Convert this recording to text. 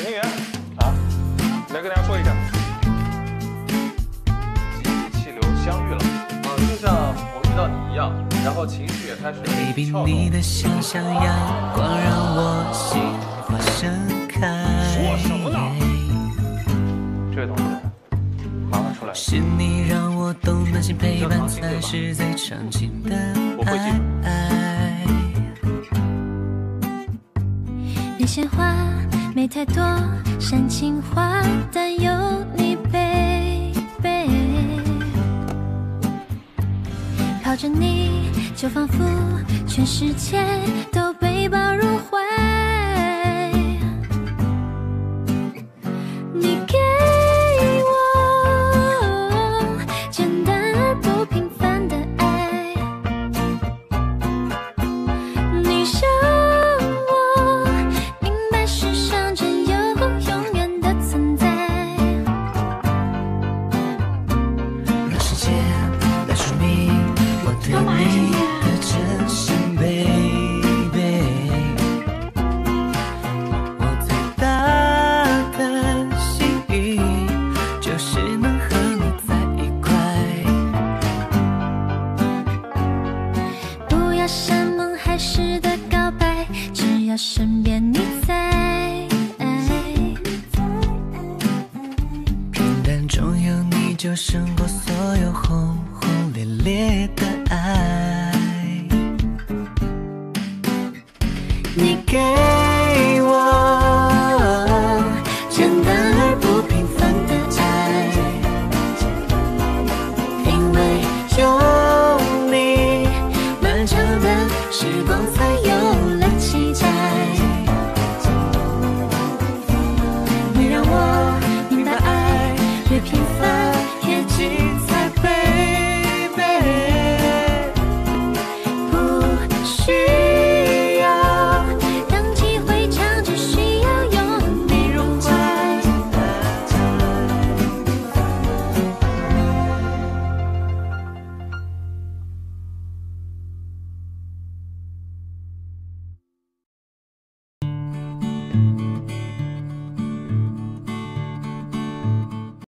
情缘啊，来跟大家说一下，集体气流相遇了啊，就像我遇到你一样，然后情绪也开始跳动。你的想象阳光让我心花盛开。 说什么呢？这位同学，麻烦出来。 是你让我懂暖心陪伴才是最长情的爱。 那鲜花没太多，煽情话，但有你，baby。抱着你，就仿佛全世界都被抱入怀。你给我简单而不平凡的爱，你想我明白世上真有永远的存在。 让时间来说明我对你的真心 ，baby。我最大的心意就是能和你在一块。 不要山盟海誓的告白，只要身边你在。 平淡中有你就胜